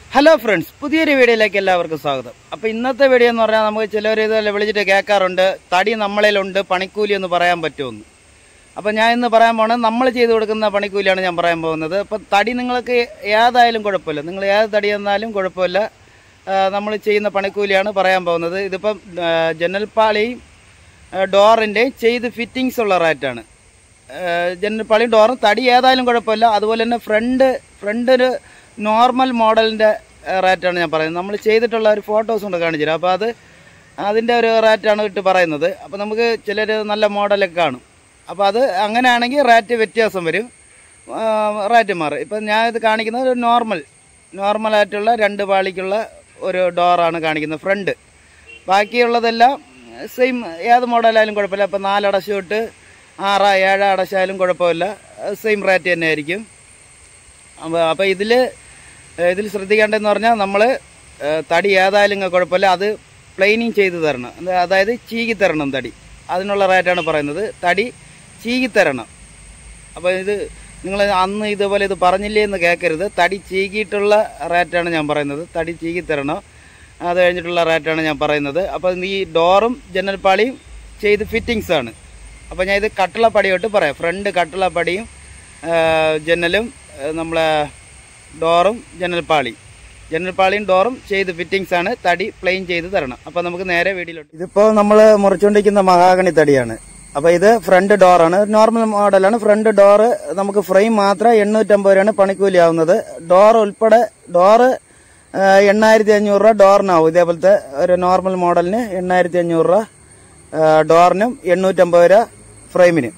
Hello friends, പുതിയൊരു വീഡിയോയിലേക്ക് എല്ലാവർക്കും സ്വാഗതം. അപ്പോൾ ഇന്നത്തെ വീഡിയോ എന്ന് പറഞ്ഞാൽ നമുക്ക് ചിലർ ഇതെല്ലാം വിളിച്ചിട്ട് കേൾക്കാറുണ്ട്, തടി നമ്മളിലുണ്ട്, പണിക്കൂലി എന്ന് പറയാൻ പറ്റുമെന്ന്. അപ്പോൾ ഞാൻ ഇന്ന് പറയാൻ പോകുന്നത് നമ്മൾ ചെയ്ത് കൊടുക്കുന്ന പണിക്കൂലിയാണ് ഞാൻ പറയാൻ പോകുന്നത്. അപ്പോൾ തടി നിങ്ങൾക്ക് ഏതായാലും കുഴപ്പമില്ല, നിങ്ങൾ ഏത് തടി എന്നാലും കുഴപ്പമില്ല, നമ്മൾ ചെയ്യുന്ന പണിക്കൂലിയാണ് പറയാൻ പോകുന്നത്. ഇതിപ്പം ജനൽപ്പാളിയും ഡോറിൻ്റെയും ചെയ്ത് ഫിറ്റിങ്സ് ഉള്ള റേറ്റാണ്. ജനൽപ്പാളിയും ഡോറും തടി ഏതായാലും കുഴപ്പമില്ല. അതുപോലെ തന്നെ ഫ്രണ്ട് നോർമൽ മോഡലിൻ്റെ റേറ്റാണ് ഞാൻ പറയുന്നത്. നമ്മൾ ചെയ്തിട്ടുള്ള ഒരു ഫോട്ടോസ് കൊണ്ട് കാണിച്ചു തരാം. അപ്പോൾ അതിൻ്റെ ഒരു റേറ്റാണ് ഇട്ട് പറയുന്നത്. അപ്പോൾ നമുക്ക് ചിലർ നല്ല മോഡലൊക്കെ കാണും. അപ്പോൾ അത് അങ്ങനെയാണെങ്കിൽ റേറ്റ് വ്യത്യാസം വരും, റേറ്റ് മാറും. ഇപ്പം ഞാൻ ഇത് കാണിക്കുന്നത് ഒരു നോർമലായിട്ടുള്ള 2 പാളിക്കുള്ള ഒരു ഡോറാണ് കാണിക്കുന്നത്, ഫ്രണ്ട്. ബാക്കിയുള്ളതെല്ലാം സെയിം, ഏത് മോഡലായാലും കുഴപ്പമില്ല. ഇപ്പോൾ 4 അടച്ചു തൊട്ട് 6, 7 അടച്ചായാലും കുഴപ്പമില്ല, സെയിം റേറ്റ് തന്നെ ആയിരിക്കും. അപ്പോൾ ഇതിൽ ശ്രദ്ധിക്കേണ്ടതെന്ന് പറഞ്ഞാൽ നമ്മൾ തടി ഏതായാലും കുഴപ്പമില്ല, അത് പ്ലെയിനിങ് ചെയ്ത് തരണം, അതായത് ചീകി തരണം തടി. അതിനുള്ള റേറ്റാണ് പറയുന്നത്, തടി ചീകി തരണം. അപ്പോൾ ഇത് നിങ്ങൾ അന്ന് ഇതുപോലെ ഇത് പറഞ്ഞില്ലേ എന്ന് കേൾക്കരുത്. തടി ചീകിയിട്ടുള്ള റേറ്റാണ് ഞാൻ പറയുന്നത്, തടി ചീകി തരണം. അത് കഴിഞ്ഞിട്ടുള്ള റേറ്റാണ് ഞാൻ പറയുന്നത്. അപ്പോൾ ഈ ഡോറും ജനൽപ്പാളിയും ചെയ്ത് ഫിറ്റിങ്സ് ആണ്. അപ്പോൾ ഞാൻ ഇത് കട്ടിളപ്പടി തൊട്ട് പറയാം. ഫ്രണ്ട് കട്ടിളപ്പടിയും ജനലും നമ്മളെ ഡോറും ജനൽപ്പാളിയും ഡോറും ചെയ്ത് ഫിറ്റിങ്സ് ആണ്. തടി പ്ലെയിൻ ചെയ്ത് തരണം. അപ്പോൾ നമുക്ക് നേരെ വീഡിയോയിലോട്ട്. ഇതിപ്പോൾ നമ്മൾ മുറിച്ചുകൊണ്ടിരിക്കുന്ന മഹാഗണി തടിയാണ്. അപ്പോൾ ഇത് ഫ്രണ്ട് ഡോറാണ്, നോർമൽ മോഡലാണ്. ഫ്രണ്ട് ഡോറ് നമുക്ക് ഫ്രെയിം മാത്രം 850 രൂപയാണ് പണിക്കൂലി ആവുന്നത്. ഡോർ ഉൾപ്പെടെ ഡോറ് 8500 രൂപ ഡോറിനാവും. ഇതേപോലത്തെ ഒരു നോർമൽ മോഡലിന് 8500 രൂപ ഡോറിനും, 850 രൂപ ഫ്രെയിമിന്.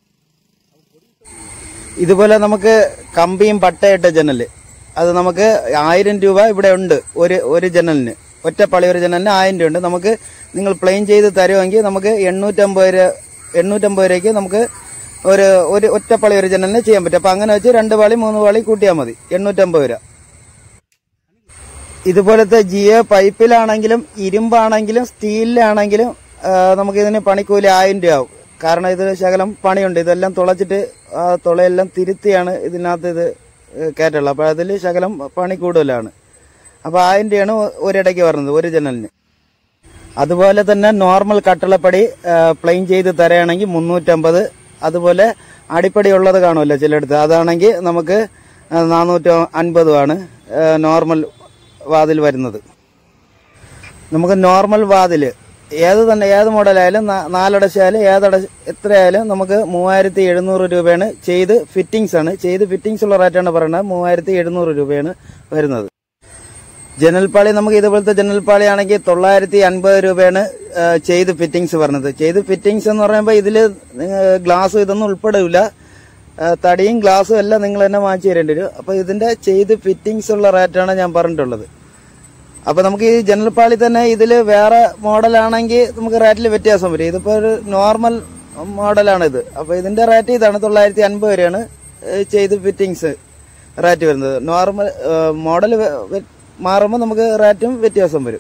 ഇതുപോലെ നമുക്ക് കമ്പിയും പട്ടയിട്ട ജനല്, അത് നമുക്ക് 1000 രൂപ ഇവിടെ ഉണ്ട്. ഒരു ജനലിന്, ഒറ്റപ്പളി ഒരു ജനലിന് 1000 രൂപ ഉണ്ട്. നമുക്ക് നിങ്ങൾ പ്ലെയിൻ ചെയ്ത് തരുമെങ്കിൽ നമുക്ക് 850 രൂപയ്ക്ക് നമുക്ക് ഒരു ഒറ്റപ്പളി ഒരു ജനലിന് ചെയ്യാൻ പറ്റും. അപ്പം അങ്ങനെ വെച്ച് 2 പാളി 3 പാളി കൂട്ടിയാൽ മതി, 850 രൂപ. ഇതുപോലത്തെ ജിയോ പൈപ്പിലാണെങ്കിലും ഇരുമ്പാണെങ്കിലും സ്റ്റീലിലാണെങ്കിലും നമുക്കിതിന് പണിക്കൂലി 1000 രൂപ ആവും. കാരണം ഇത് ശകലം പണിയുണ്ട്. ഇതെല്ലാം തുളച്ചിട്ട് തുളയെല്ലാം തിരുത്തിയാണ് ഇതിനകത്ത് ഇത് കയറ്റുള്ളത്. അപ്പോൾ അതിൽ ശകലം പണി കൂടുതലാണ്. അപ്പോൾ 1000 രൂപയാണ് ഒരിടയ്ക്ക് വരുന്നത് ഒരു ജനലിന്. അതുപോലെ തന്നെ നോർമൽ കട്ടിളപ്പടി പ്ലെയിൻ ചെയ്ത് തരുകയാണെങ്കിൽ 350. അതുപോലെ അടിപ്പടി ഉള്ളത് കാണുമല്ലോ ചിലയിടത്ത്, അതാണെങ്കിൽ നമുക്ക് 450 നോർമൽ വാതിൽ വരുന്നത്. നമുക്ക് നോർമൽ വാതിൽ ഏത് മോഡലായാലും 4 അടച്ചായാലും എത്രയായാലും നമുക്ക് 3700 രൂപയാണ്. ചെയ്ത് ഫിറ്റിങ്സ് ആണ്. ചെയ്ത് ഫിറ്റിങ്സ് ഉള്ള റേറ്റാണ് പറയുന്നത്, 3700 രൂപയാണ് വരുന്നത്. ജനൽപ്പാളി നമുക്ക് ഇതുപോലത്തെ ജനൽപ്പാളി ആണെങ്കിൽ 950 രൂപയാണ് ചെയ്ത് ഫിറ്റിങ്സ് പറഞ്ഞത്. ചെയ്ത് ഫിറ്റിങ്സ് എന്ന് പറയുമ്പോൾ ഇതിൽ ഗ്ലാസ് ഇതൊന്നും ഉൾപ്പെടില്ല, തടിയും ഗ്ലാസും എല്ലാം നിങ്ങൾ തന്നെ വാങ്ങിച്ചു തരേണ്ടി വരും. അപ്പോൾ ഇതിന്റെ ചെയ്ത് ഫിറ്റിങ്സ് ഉള്ള റേറ്റാണ് ഞാൻ പറഞ്ഞിട്ടുള്ളത്. അപ്പോൾ നമുക്ക് ഈ ജനൽപ്പാളി തന്നെ ഇതിൽ വേറെ മോഡലാണെങ്കിൽ നമുക്ക് റേറ്റിൽ വ്യത്യാസം വരും. ഇതിപ്പോൾ ഒരു നോർമൽ മോഡലാണിത്. അപ്പോൾ ഇതിന്റെ റേറ്റ് ഇതാണ്, 950 രൂപയാണ് ചെയ്ത് ഫിറ്റിങ്സ് റേറ്റ് വരുന്നത്. നോർമൽ മോഡൽ മാറുമ്പോൾ നമുക്ക് റേറ്റും വ്യത്യാസം വരും.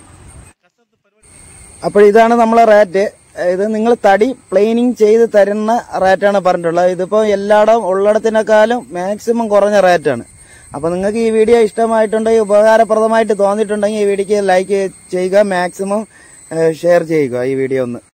അപ്പോൾ ഇതാണ് നമ്മളെ റേറ്റ്. ഇത് നിങ്ങൾ തടി പ്ലെയിനിങ് ചെയ്ത് തരുന്ന റേറ്റാണ് പറഞ്ഞിട്ടുള്ളത്. ഇതിപ്പോൾ എല്ലായിടം ഉള്ളിടത്തിനേക്കാളും മാക്സിമം കുറഞ്ഞ റേറ്റാണ്. അപ്പോൾ നിങ്ങൾക്ക് ഈ വീഡിയോ ഇഷ്ടമായിട്ടുണ്ടെങ്കിൽ, ഉപകാരപ്രദമായിട്ട് തോന്നിയിട്ടുണ്ടെങ്കിൽ ഈ വീഡിയോക്ക് ലൈക്ക് ചെയ്യുക, മാക്സിമം ഷെയർ ചെയ്യുക ഈ വീഡിയോ ഒന്ന്.